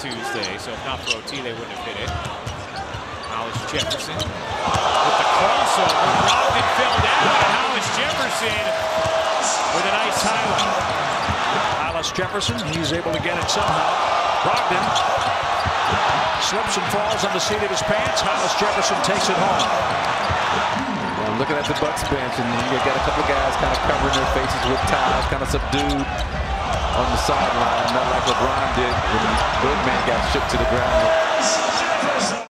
Tuesday, so if not for OT, they wouldn't have hit it. Hollis-Jefferson with the crossover. Brogdon fell down, and Hollis-Jefferson with a nice highlight. Hollis-Jefferson, he's able to get it somehow. Brogdon slips and falls on the seat of his pants. Hollis-Jefferson takes it home. Well, looking at the Bucks bench, and you got a couple of guys kind of covering their faces with towels, kind of subdued on the sideline, not like LeBron did when Birdman got shipped to the ground.